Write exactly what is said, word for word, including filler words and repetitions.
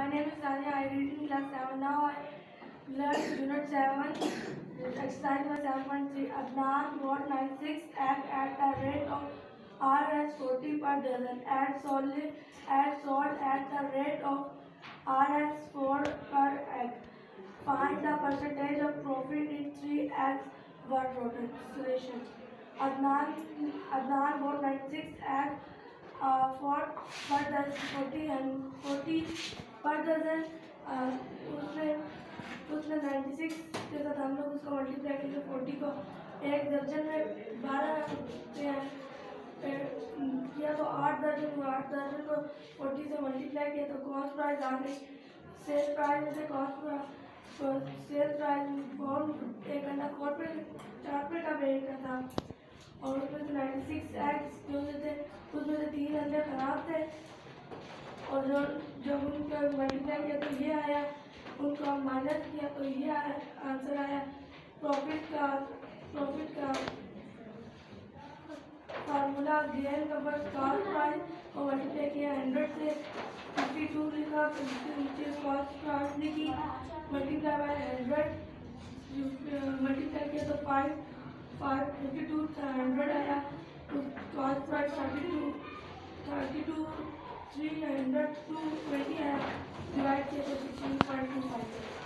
name is Sania. I read in class seven now. I learned unit seven, exercise number seven point three. Adnan bought ninety-six eggs at the rate of R as forty per dozen. Add salt, add salt at the rate of R as four per egg. Find the percentage of profit in three eggs were rotten. Solution. Adnan, Adnan bought ninety-six eggs uh, for per dozen forty and forty per dozen. uh, उसने उसने ninety six के साथ हम लोग उसको multiply करके forty को एक दर्जन में बारह किया तो आठ दर्जन हुआ। आठ दर्जन को फोर्टी से मल्टीप्लाई किया तो कॉस्ट प्राइस आ गई। सेल प्राइस में से कॉस्ट सेल प्राइस फोर एक घंटा फोर पे चार पे का बेच का था और उसमें से नाइन्टी सिक्स एक्स जो थे उसमें से तीन अंडे खराब थे और जो जब उनका मल्टीप्लाई किया तो ये आया, उनका माइनस किया तो ये आया, आंसर आया। प्रॉफिट का प्रॉफिट का फार्मूला गेन का बस कॉस्ट प्राइस और मल्टीप्लाई किया हंड्रेड से फिफ्टी टू लिखा, नीचे कॉस्ट प्राइस लिखी मल्टीप्लाई बाय हंड्रेड, मल्टीप्लाई किया तो five five fifty two hundred आया। Cost price thirty two thirty two three hundred two twenty आया, डिवाइड किया तो सिक्सटीन पॉइंट टू फाइव।